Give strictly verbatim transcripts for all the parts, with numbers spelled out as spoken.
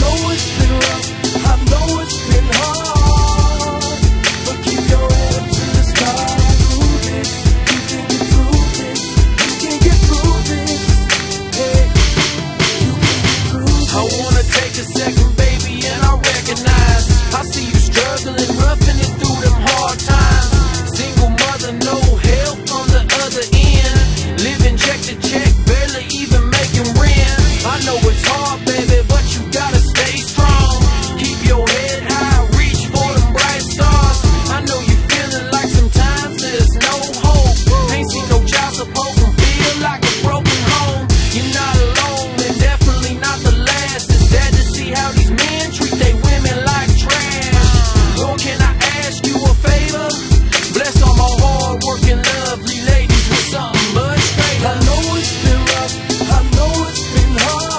know it's been rough, I know it's been hard, but keep your head up to the stars. Through this, you can get through this, you can get through this, hey, you can get through this. I wanna take a second, baby, and I recognize I see you struggling, roughing it through them hard times. Single mother, no help on the other end, living check to check, barely even making rent. I know it's hard, baby, but you gotta stay strong. Keep your head high, reach for them bright stars. I know you feeling like sometimes there's no hope. Ain't seen no child support and feel like a broken home. You're not alone and definitely not the last. It's sad to see how these men treat their women like trash. Lord, can I ask you a favor? Bless all my hard-working, lovely ladies with something much greater. I know it's been rough, I know it's been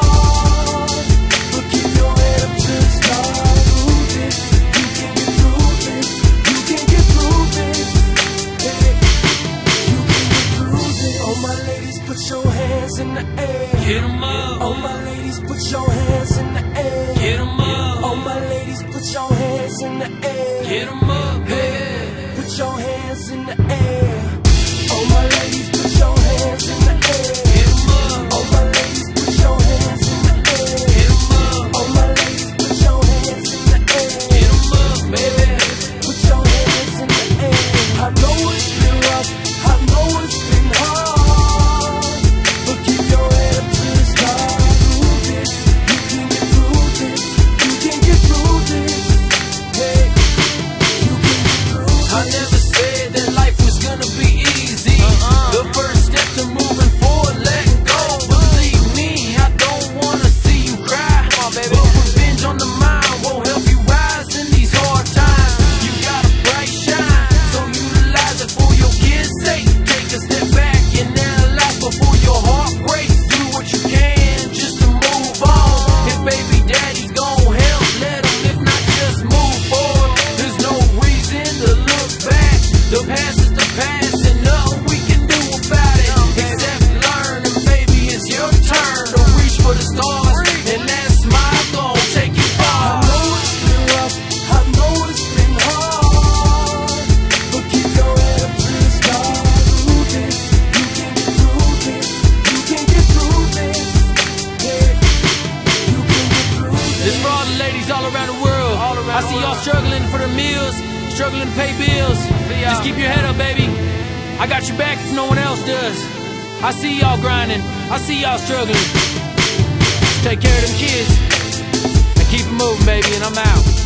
hard, but keep your head up to the stars. Through this, you can get through this, you can get through this, hey, you can get through this. All my ladies, put your hands in the air. Get 'em up. All my ladies, put your hands in the air. Get 'em up. All my ladies, put your hands in the air. Get 'em up, hey. Put your hands in the air. All my ladies, put your hands in the air. Get 'em up. All my ladies, put your hands in the air. Get 'em up. All my ladies, put your hands in the air. Get 'em up, baby. Put your hands in the air. I know it's been rough, I know it's been hard, but keep your head up to the stars. Through this, you can get through this, you can get through this, hey, you can get through this. I never said that life was gonna be easy. Uh-uh. The first step to moving forward, letting go. Believe me, I don't wanna see you cry. Come on, baby. But revenge on the mind won't help you rise in these hard times. You got a bright shine, so utilize it for your kids' sake. Take a step back and analyze before your heart breaks. Do what you can just to move on. If baby daddy's gon' help, let him. If not, just move forward. There's no reason to look back. The past is the past and nothing we can do about it except learn. And baby, it's your turn to reach for the stars, and that smile gon' take you I far. know it's been rough, I know it's been hard, but keep your head up to the stars. Through this, you can get through this, you can get through this, yeah, you can get through This this. for all the ladies all around the world. I see y'all struggling for the meals, struggling to pay bills. Just keep your head up, baby. I got your back if no one else does. I see y'all grinding, I see y'all struggling. Just take care of them kids and keep it moving, baby, and I'm out.